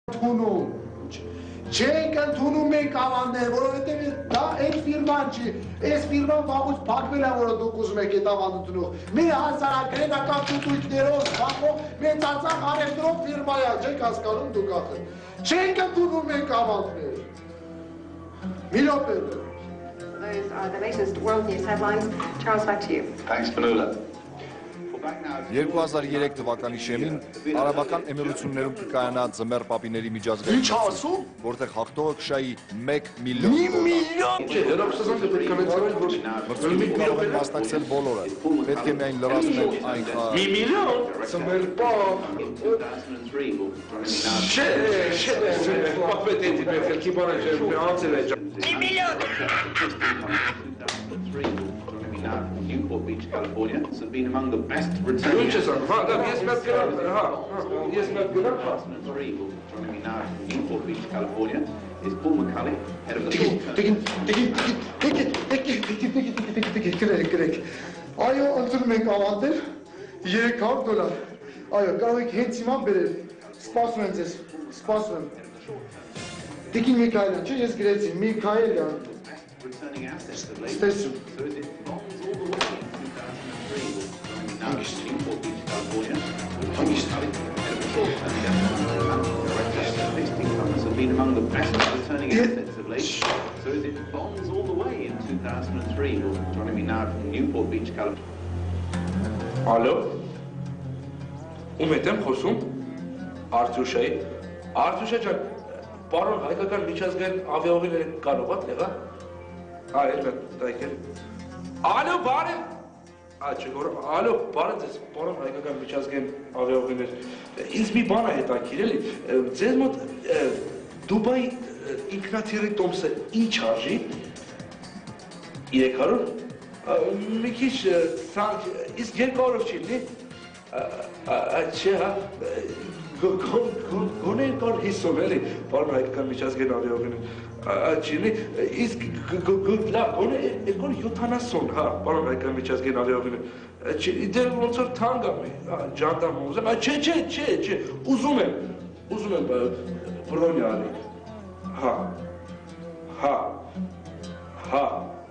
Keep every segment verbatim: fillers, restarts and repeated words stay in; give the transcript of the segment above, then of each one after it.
Tunu. Չենք ընդունում մենք ավանդներ, որովհետև դա այդ ֆիրման չի, այս ֆիրման վաղուց փակվել է, որը դուք ուզում եք այդ ավանդ ընդունող։ Մի հասարակրենական տուտույքներով, սպախով, մեծացան արևտրով ֆիրմա է, չեք հասկանում դուք ախր։ Չենք ընդունում մենք ավանդներ։ Մի րոպե։ Those are the latest world news headlines. Charles, back to you. Thanks, Fionnuala. երկու հազար երեք թվականի շեմին Արաբական Էմիրություններում կկայանա ձմեռ պապիների միջազգային Ինչ ասում, որտեղ հաղթողը կշայի մեկ միլիոն մի միլիոն մրցույթին մասնակցել բոլորը, պետք է միայն լրացնել այն մի միլիոն ձմեռ պապ Չէ, չէ, պապետետի մեր խելքի բանը չէ, անցել է մի միլիոն Newport Beach, California, has been among the best returning Yes, ma'am. Yes, ma'am. three. Joining me now from Newport Beach, California, is Paul McCulley, head of the Այո, ընդունում ենք ավանդել երեք հարյուր դոլար։ Այո, կարող եք հենց հիմա բերել։ Սպասում եմ ձեզ, սպասում եմ։ Տիկին Միքայելյան, չէ, ես գրեցի, Միքայելյան։ returning assets of late. Ստեսում։ So is it bonds all the way in two thousand three? Joining me now from Newport Beach, California, with Paul McCulley, head of the short-term director of fixed incomes, have been among the best returning assets of late. So is it bonds all the way in two thousand three? Joining me now from Newport Beach, California. Ալո, ում հետ եմ խոսում, Արտուշայի, Արտուշա ջան, պարոն հայկական միջազգային ավիաուղիները կարող ա տեղա, հա, երբ դայքել, ալո, բարև, ալո, բարև ձեզ, պարոն հայկական միջազգային ավիաուղիներ, ինձ մի բան է հետաքրքիր էլի, ձեզ մոտ Դուբայի ինքնաթիռի տոմսը ինչ արժի, երեք հարյուր, մի քիչ իսկ երկու հարյուր չի լինի, չէ, հա, գոնե կար հիսով էլի, պարոն հայկական միջազգային ավիաուղիներ, չի լինի, իսկ լավ, գոնե յոթանասուն, հա, պարոն հայկական միջազգային ավիաուղիներ, դե ոնց որ թանկ ա, ջանտամ ուզեմ, չէ, չէ, չէ, չէ, ուզում եմ, ուզում եմ բրոնյա ալի, հա, հա, հա,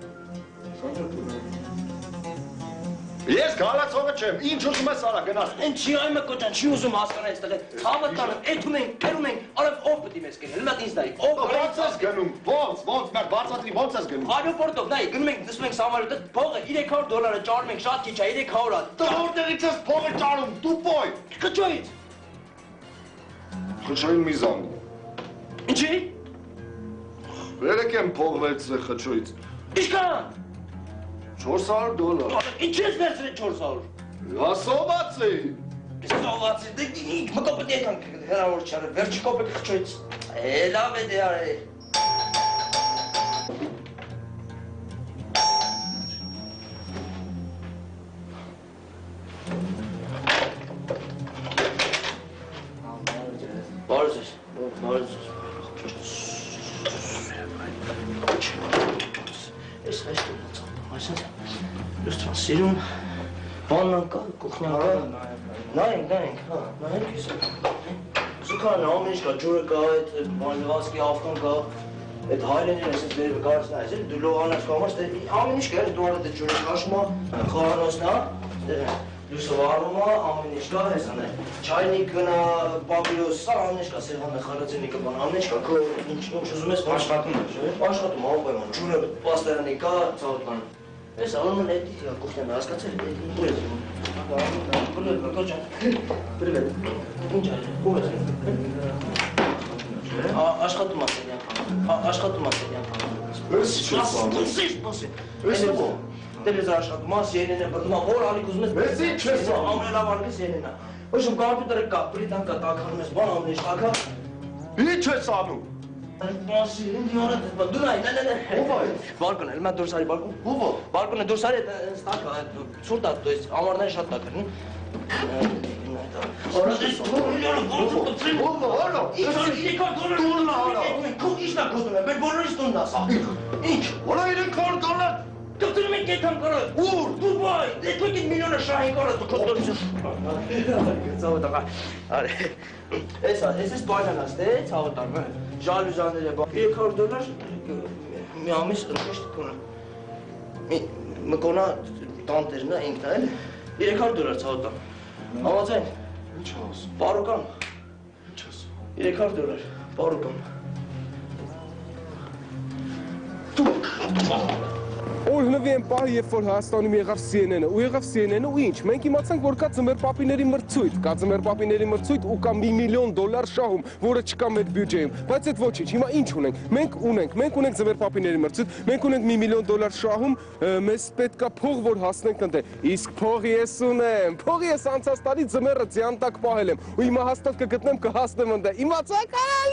Ես գալացողը չեմ, ինչ ուզում ես արա գնաս։ Են չի այմը կոճան, չի ուզում հասկանա այստեղ, խավը տանում, էթում ենք, կերում ենք, արև ով պտի մեզ կենել, լմատ ինձ նայի, ով Ոնց ես գնում, ոնց, ոնց, մեր բարձատրի ոնց ես գնում։ Արյոպորտով, նայի, գնում ենք, նսում ենք սամարյոտը, փողը երեք հարյուր դոլարը ճարում ենք, շատ քիչ է, երեք հարյուր ա։ Դու որտեղից ես փողը ճարում, տուպոյ։ Խճոյից։ Խճոյին մի զանգ։ Ինչի։ Վերեք եմ փող վերցրել խճոյից։ Ինչքան։ չորս հարյուր դոլար։ Ինչ ես վերցրել չորս հարյուր։ Ասովացի։ Սովացի, դե մկոպտի եկան հեռավոր չարը, վերջի կոպեկ խճոյից։ Է, լավ է դե արել։ Բարոս ես, բարոս ես։ Ես հաշտում եմ ծաղտում, այսինք, լուստրան սիրում, բաննան կա, կուխնյան կա, նայենք, նայենք, հա, նայենք ես, զուքան ամեն ինչ կա, ջուրը կա, այդ բանլվասկի ավկան կա, այդ հայրենին ես վերևը կարս նայես, դու լողանաս կամաս, ամեն ինչ կա, դու արդ այդ ջուրը կաշմա, խորանոսն հա, լուսը վարումա, ամեն ինչ կա, ես անե, չայնիկ գնա, բաբիրոս, սա ամեն ինչ կա, սեղանը խարացենիկը բան, ամեն ինչ կա, ինչ ուզում ես, աշխատում ես, աշխատում, անպայման, ջուրը պաստերանի կա, ծաղուտ բան, ես ալում են էդի, կուխտյան հասկացել, էդի, ուր ես, բրվել, բրկոջան, բրվել, ինչ այլ, ուր ես, աշխատում ասելյան պան, աշխատում ասելյան պան, Դերեզ աշխատում ես, ենեն է բրդում, որ ալիք ուզում ես, Ես ինչ ես անում։ ամենալավ ալիքս ենեն է, ոչմ կամպյուտերը կա, պրիտան կա, տականում ես, բան ամեն ինչ տակա, Ինչ ես անում։ Մասի, ինձ իորա դեպա, դու նայ, նայ, նայ, նայ, Ով է։ Բարկոն, էլ մա դուրս արի բարկոն, Ով է։ բարկոն է դուրս արի, այս տակա, ցուրտ է, то есть ամառները շատ տակ են, Ինչ, որը երեք հարյուր դոլար, Դուք եք եկան կարա։ Ուր, Դուբայ, դուք եք միլիոնը շահին կարա դուք կոտորություն։ Ցավը տղա։ Արի։ Էսա, էս էս բաժանած դե, ցավը տղա։ Ժալյուզաները բա երեք հարյուր դոլար մի ամիս ընկշտ կոնա։ Մի մկոնա տանտերն է ինքն է, էլի։ երեք հարյուր դոլար ցավը տղա։ Համաձայն։ Ինչ ասում։ Պարոկան։ Ինչ ասում։ երեք հարյուր դոլար, պարոկան։ Օրհնվի են պահը, երբ որ Հայաստանում եղավ C N N-ը, ու եղավ C N N-ը ու ինչ, մենք իմացանք, որ կա ձմեռ պապիների մրցույթ, կա ձմեռ պապիների մրցույթ ու կա մի միլիոն դոլար շահում, որը չկա մեր բյուջեում, բայց այդ ոչինչ, հիմա ինչ ունենք, մենք ունենք, մենք ունենք ձմեռ պապիների մրցույթ, մենք ունենք մի միլիոն դոլար շահում, մեզ պետք է փող, որ հասնենք ընդ, իսկ փողի ես ունեմ, փողի ես անցած տարի ձմեռը ձյան տակ պահել եմ, ու հիմա հաստատ կգտնեմ, կհասնեմ ընդ, իմացաք,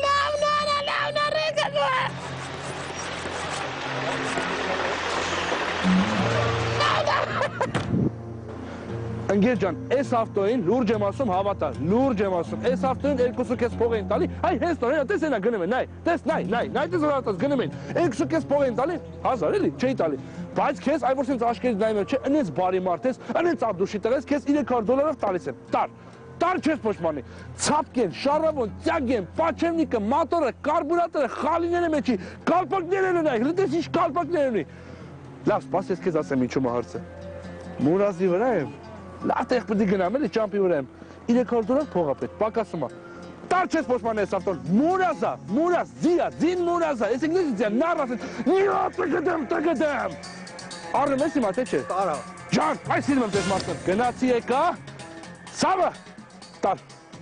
Ընկեր ջան, այս ավտոին լուրջ եմ ասում, հավատա, լուրջ եմ ասում, այս ավտոին երկուսը քեզ փող են տալի, այ հենց նորեն, տես ենա գնում են, նայ, տես, նայ, նայ, նայ, տես որատած գնում են, երկուսը քեզ փող են տալի, հազար էլի, չէի տալի, բայց քեզ այ որ սենց աշկերից նայում եմ, չէ, ընենց բարի մարդ ես, ընենց աբդուշի տղես, քեզ երեք հարյուր դոլարով տալիս եմ, տար, տար չես պոշմանի, ցապկեն, շարավոն, ծյագեն, պաչևնիկը, մատորը, կարբուրատորը, խալիները մեջի, կալպակներ են ունի, լտես ինչ կալպակներ ունի, լավ, սպաս ես քեզ ասեմ ինչու հարցը, մուրազի վրա եմ, լավ տեղ պետք է գնամ էլի ճամպի վրա եմ, երեք հարյուր դոլար փող ա պետք, պակասում ա, տար չես պոշմանի ես ավտոն, մուրազա, մուրազ, ձիա, ձին մուրազա, ես ինգլիսի ձիա, նար ասեն, նիա տգդեմ, տգդեմ, առնում ես իմա, թե չէ, տարա, ջան, այս սիրում եմ տես մարդն, գնացի եկա, սավը, տար,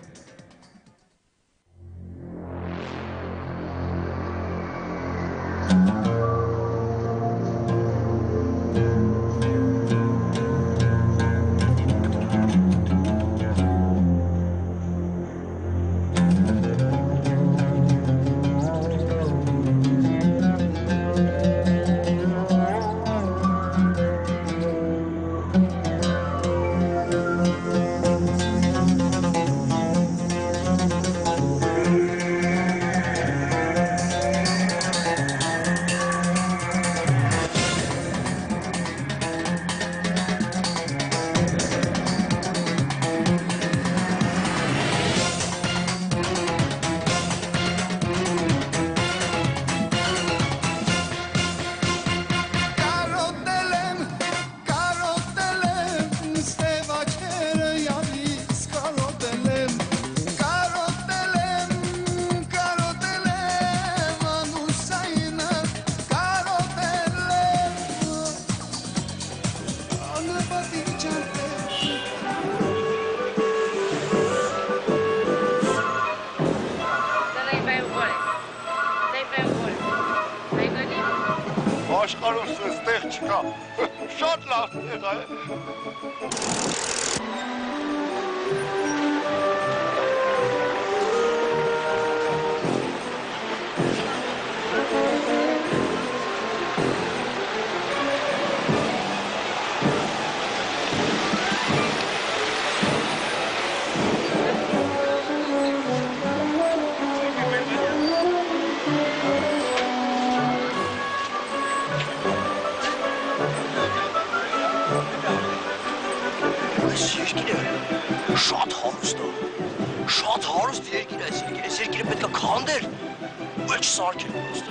Աշխարհում սենց տեղ չկա, շատ լավ տեղ է։ Շատ հարուստ է, շատ հարուստ երկիր է այս երկիր, այս երկիրը պետք է քանդեր, ու էլ չսարքել պրոստը։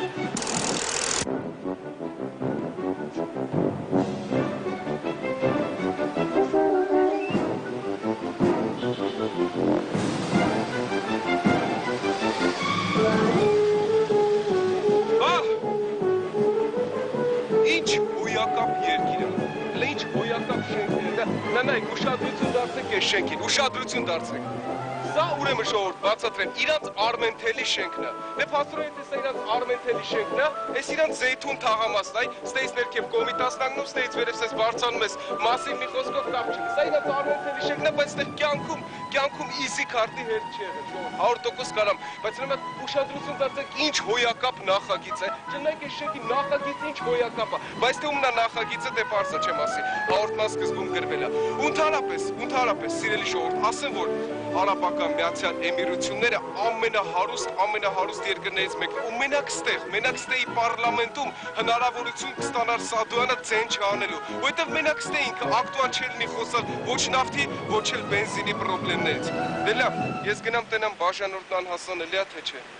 Ինչ հոյակապ երկիր է, ինչ հոյակապ շենքեր է, նայեք ուշադրություն դարձեք այս շենքին, ուշադրություն դարձեք։ Սա ուրեմն ժողովուրդ բացատրեմ, իրանց Արմենթելի շենքն է։ Դե փաստորեն թե սա իրանց Արմենթելի շենքն է, այս իրանց Զեյթուն թաղամասն է, ստեից ներքև Կոմիտասն անգնում, ստեից վերև սես բարձանում ես մասիվ մի խոսքով կապ չունի։ Սա իրանց Արմենթելի շենքն է, բայց այդտեղ կյանքում, կյանքում իզի քարտի հետ չի եղել, ժողովուրդ, հարյուր տոկոս կարամ, բայց ուրեմն ուշադրություն դարձեք, ինչ հոյակապ նախագիծ է։ Չնայեք այս շենքի նախագիծը ինչ հոյակապ է, բայց թե ումնա նախագիծը դե պարզա չեմ ասի, հաղորդման սկզբում գրվել է։ Ընդհանրապես, ընդհանրապես, սիրելի ժողովուրդ, ասեմ որ հարաբական Միացյալ Էմիրությունները ամենահարուստ, ամենահարուստ երկրներից մեկն է, ու մենակ ստեղ, մենակ ստեի պարլամենտում հնարավորություն կստանար Սադոյանը ձեն չանելու, որովհետև մենակ ստե ինքը ակտուալ չէր լինի խոսալ ոչ նավթի, ոչ էլ բենզինի պրոբլեմներից։ Դե լավ, ես գնամ տենամ բաժանորդն անհասանելի է, թե չէ։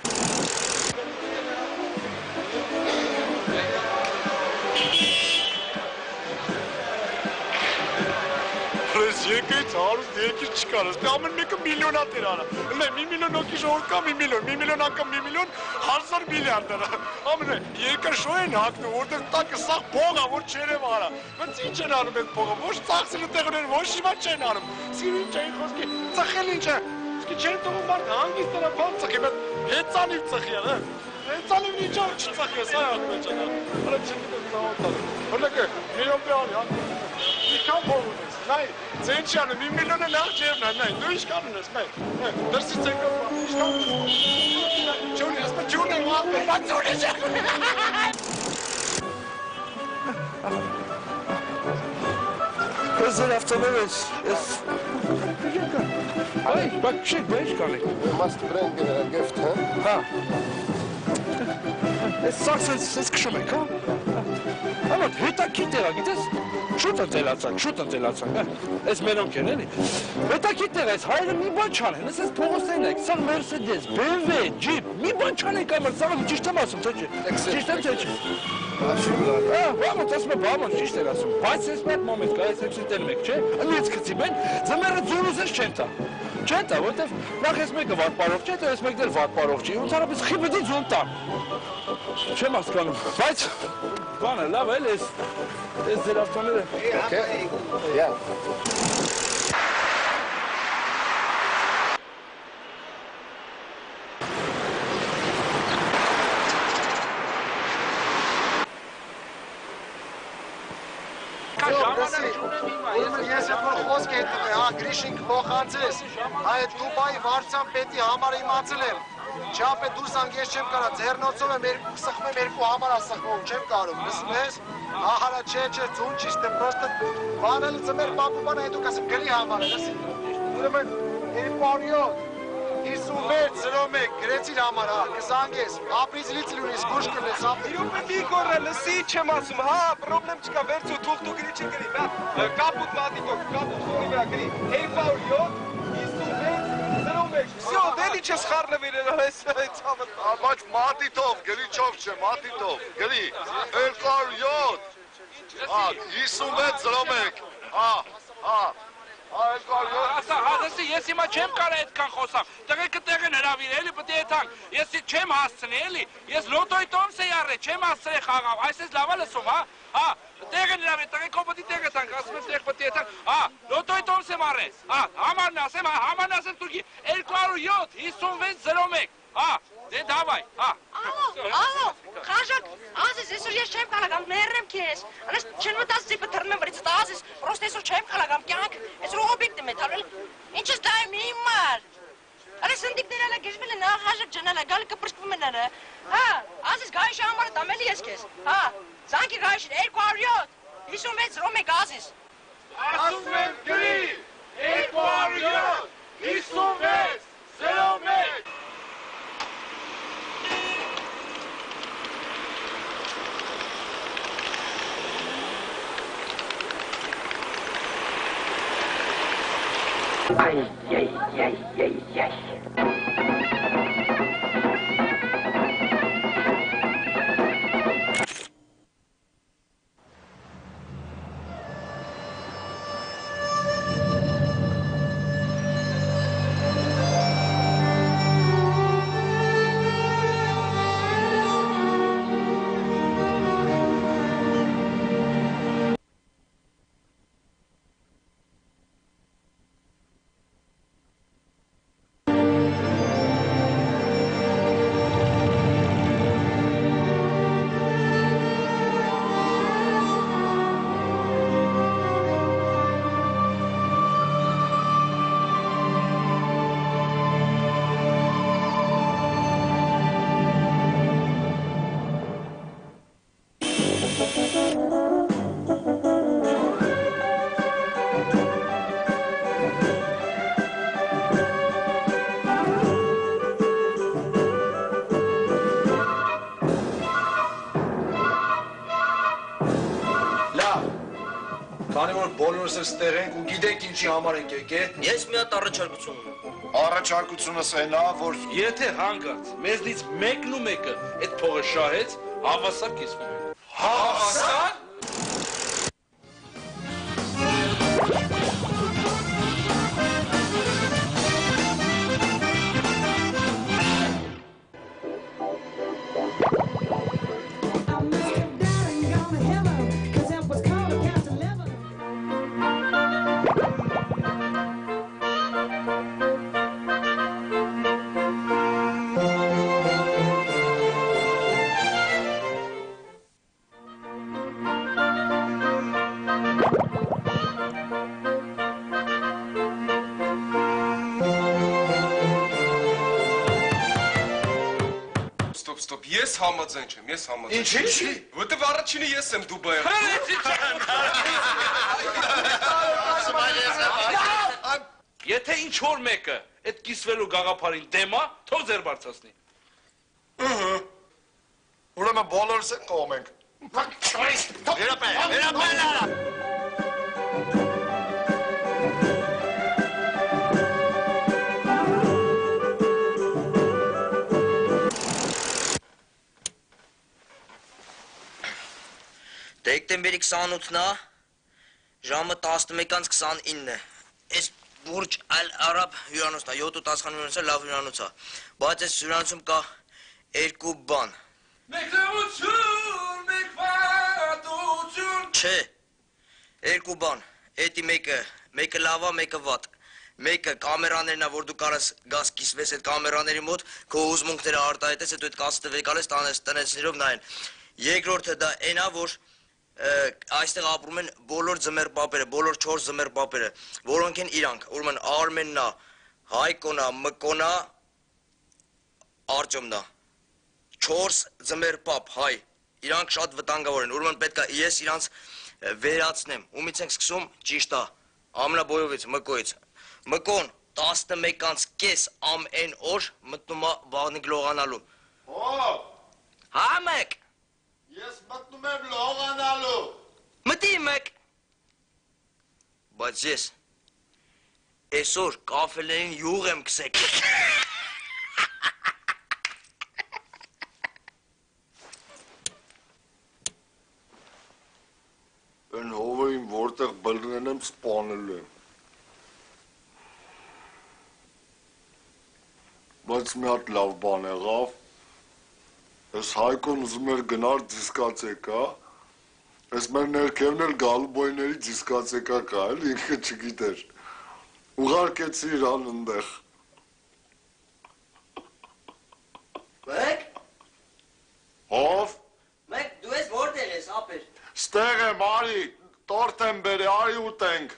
Ես եկեց հարուստ երկիր չկար, ասպե ամեն մեկը միլիոնատ էր արա, լե մի միլիոն օքի ժողորդ կա մի միլիոն, մի միլիոն անգամ մի միլիոն, հազար միլիարդ արա, ամեն է երկր շո են հակնում, որտեղ տակը սաղ փողա, որ չերև արա, բայց ինչ են անում այդ փողը, ոչ ծախսելու տեղներ, ոչ հիմա չեն անում, սիր ինչ էին խոսքի, ծխել ինչ է, իսկի չեն տողում մարդ հանգիստ արա բան ծխի, բայց հեծանիվ ծխի արա, հեծանիվ ինչ ավ չծխի ես, այ հակում են չանա, արա չգիտեմ զավատար, հորլեկը, միլիոն պեանի հակում, իքան փող ունես, նայ, ձեն չի անում, մի միլիոն է լավ ջերն է, նայ, դու ինչ կան ունես, նայ, դրսի ծենկով, ինչ կան ունես, չունի, ասպա չունի, վաղ, բաց ունի Ես ձեր ավտոներ ես, ես... Այ, բակ չեք, բա ինչ կանեք։ We must bring a gift, huh? Հա։ Ես սաղ սենց կշում եք, հա։ Ամոտ, հետաքիտ եղա, գիտես, շուտ ընտելացանք, շուտ ընտելացանք, ես մենոնք են, էլի։ Հետաքիտ եղա, ես հայրը մի բան չանեն, ես ես փողոսներն եք, սաղ Մերսեդես, բի էմ վի, ջիպ, մի բան չանենք այմար, սաղը ճիշտ եմ ասում, թե չէ։ Ճիշտ եմ, թե չէ։ Ահ, բամոտ, ասում է, բամոտ, ճիշտ էր ասում, բայց ես մեկ մոմենտ կա, ես եպսի տելում եք, չէ, ընից կծիմ են, ձմերը ձորուզես չեն տա։ Չեն տա, որտև նախ ես մեկը վատ պարող չէ, ես մեկն էլ վատ պարող չի, ոնցարապես խիպդի ձուն տան։ Չեմ հասկանում, բայց բանը լավ էլ ես, ես ձեր ավտոները։ Okay, yeah. Ես այդ որ խոսք է հետում է, հա, գրիշին կփոխանցես, այդ Դուբայի վարչության պետի համար իմացել եմ, չապ է դուրս անք ես չեմ կարա, ձերնոցով եմ երկու սխմ եմ երկու համար ասխմում, չեմ կարում, լսում ես, ահարա չէ չէ, ձուն ճիշտ է, պրոստը բանել ծմեր պապուբանը հետուք ասեմ գրի համար է, լսի, ուրեմն երկու հիսունվեց զրոմեկ, գրեցիր համար, հա, կզանգես, ապրիզլից լունիս, գուշ կրնես, ապրիզ։ Իրոպ է մի կորը, լսի չեմ ասում, հա, պրոբլեմ չկա, վերցու, թուղթու գրի չի գրի, նա, կապուտ մատիտոք, կապուտ սոնի վրա գրի, երկու յոթ, հիսունվեց, զրոմեկ, վսյո, դելի չես խարնվիր են, այս ծավը։ Բայց մատիտով, գրի չով չէ, մատիտով, գրի, երկու յոթ, հա, հիսունվեց զրոմեկ, հա, հա, Ասա, հադեսի, ես հիմա չեմ կարա այդքան խոսամ, տղեկը տեղ են հրավիր, էլի պտի եթանք, ես չեմ հասցնի, էլի, ես լոտոյ տոմս է յարը, չեմ հասցնի խաղավ, այս ես լավա լսում, հա, հա, տեղ են հրավիր, տղեկով պտի տեղ եթանք, ասում եմ տեղ պտի եթանք, հա, լոտոյ տոմս եմ արես, հա, համարն ասեմ, հա, համարն ասեմ տուրքի, երկու յոթ, հիսունվեց զրոմեկ, հա, դե դավայ, հա։ Ալո, ալո, խաժակ, ազես, այսօր ես չեմ կալագամ, մերրեմ քեզ, անես չեն մտած ձիպը թրմեմ վրից, դա ազես, պրոստ այսօր չեմ կալագամ, կյանք, այսօր օբիգտ եմ էթալել, ինչ ես դա եմ իմար, արես ընդիքներ ալա գեժվել են, հա, խաժակ ջանալա, գալի կպրստվում են արը, հա, ազես գայիշը համարը տամելի ես քեզ, հա, զանքի գայիշին, երկու յոթ, հիսունվեց զրոմեկ ազես։ ասում եմ գրի, երկու յոթ, հիսունվեց զրոմեկ։ Ay, ay, ay, ay, ay. բոլորս ստեղ ենք ու գիտենք ինչի համար ենք եկել։ Ես մի հատ առաջարկություն ունեմ։ Առաջարկությունս այն է, որ Եթե հանգած մեզնից մեկն ու մեկը այդ փողը շահեց, հավասար կիսվում են։ Հավասար։ Ես համաձայն չեմ, ես համաձայն։ Ինչ ինչի։ Որտեվ առաջինը ես եմ Դուբայում։ Եթե ինչ որ մեկը այդ կիսվելու գաղափարին դեմ է, թող ձեր բարձրացնի։ Ըհը։ Ուրեմն բոլորս ենք կողմ ենք։ Վերապել, վերապել։ Դեկտեմբերի քսանութն է, ժամը տասնմեկից քսանինն է։ Այս Բուրջ Ալ Արաբ հյուրանոցն է, յոթ ու տասը հյուրանոցը լավ հյուրանոց է, բայց այս հյուրանոցում կա երկու բան։ Մեկ լավություն, մեկ վատություն։ Չէ, երկու բան, էդի մեկը, մեկը լավ է, մեկը վատ։ Մեկը կամերաներն է, որ դու կարաս գազ կիսվես այդ կամերաների մոտ, քո ուզմունքները արտահայտես, հետո այդ կացը տվեկալես տնեցներով նայեն։ Երկրորդը դա այն է, որ այստեղ ապրում են բոլոր ձմեր պապերը, բոլոր չորս ձմեր պապերը, որոնք են իրանք, ուրեմն Արմենն է, Հայկոն է, Մկոն է, Արտյոմն է, չորս ձմեր պապ, հայ, իրանք շատ վտանգավոր են, ուրեմն պետք է ես իրանց վերացնեմ, ումից ենք սկսում, ճիշտ է, ամենաբոյովից, Մկոյից, Մկոն տասնմեկանց կես ամեն օր մտնում է վաղնիկ լողանալու։ Ո՞վ։ Հա մեկ։ Ես մտնում եմ լողանալու։ Մտի մեկ։ Բայց ես այսօր կաֆելերին յուղ եմ կսեք։ Են հովային որտեղ բլրեն եմ սպանել եմ։ Բայց մի հատ լավ բան եղավ։ Ես Հայկոն ուզում էր գնար դիսկացեկա, ես մեր ներքևն էլ գալուբոյների դիսկացեկա կա, էլ ինքը չգիտեր, ուղարկեցի իրան ընդեղ։ Մեկ։ Հով։ Մեկ, դու ես որտեղ ես, ապեր։ Ստեղ եմ, արի, տորտ եմ բերի, արի ուտենք։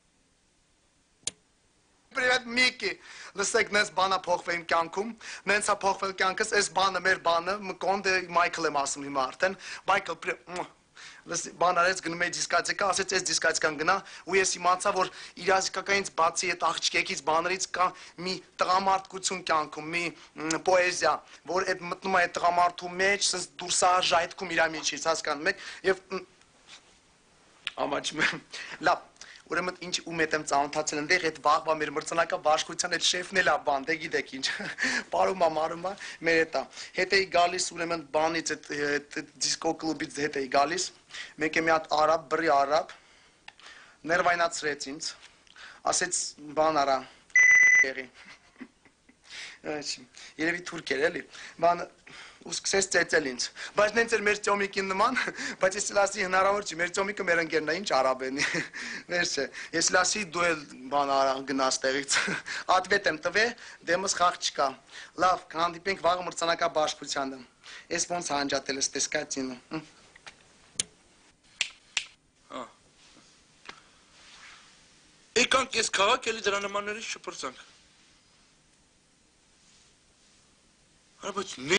Привет, Միկի, լսեք, նենց բանա փոխվել իմ կյանքում, նենց է փոխվել կյանքս, այս բանը մեր բանը, Մկոն դե Մայքլ եմ ասում հիմա արդեն, Մայքլ, լսի, բան արեց, գնում էի դիսկացեկա, ասեց, այս դիսկացեկան գնա, ու ես իմացա, որ իր ազգականից բացի այդ աղջկեկից բաներից կա մի տղամարդկություն կյանքում, մի պոեզիա, որ այդ մտնում է այդ տղամարդու մեջ, սենց դուրս է ժայթքում իր միջից, հասկանում եք, և ամաչում եմ, լավ, ուրեմն ինչ ում հետ եմ ծանոթացել ընդեղ, այդ վաղվա մեր մրցանակա բաշխության այդ շեֆն էլ է բան, դե գիտեք ինչ, պարում է, մարում է, մեր հետ է, հետ էի գալիս ուրեմն բանից, այդ դիսկո կլուբից հետ էի գալիս, մեկ է մի հատ արաբ, բրի արաբ, ներվայնացրեց ինձ, ասեց բան արա, եղի, երևի թուրք էր էլի, բան, ու սկսեց ծեծել ինձ, բայց նենց էր մեր ծյոմիկին նման, բայց ես լասի հնարավոր չի, մեր ծյոմիկը մեր ընկերն է, ինչ արաբենի, վերջ է, ես լասի դու էլ բան արա գնաս տեղից, ատվետ եմ տվե, դեմս խաղ չկա, լավ, կհանդիպենք վաղը մրցանակա բաշխությանը, ես ոնց հանջատել ես տեսկացինը, Եկանք ես քաղաք, էլի դրա նմաններից չպրծանք։ Բայց